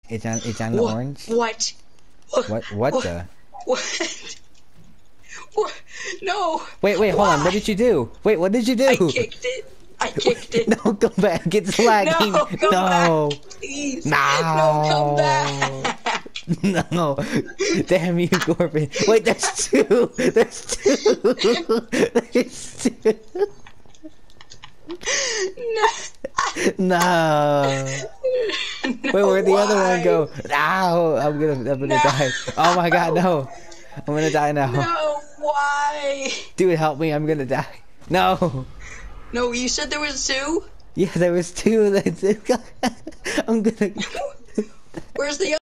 It's on the orange. What? What the? What? What? No. Wait, hold on. What did you do? Wait, what did you do? I kicked it. I kicked it. No, come back. It's lagging. No, come No. back, please. No. No, come back. No. Damn you, Corbin. Wait, there's two. There's two. There's two. No. Wait, where'd the other one go? Ow! I'm gonna die. Oh my god, no. I'm gonna die now. No, why? Dude, help me. I'm gonna die. No. No, you said there was two? Yeah, there was two. I'm gonna. Where's the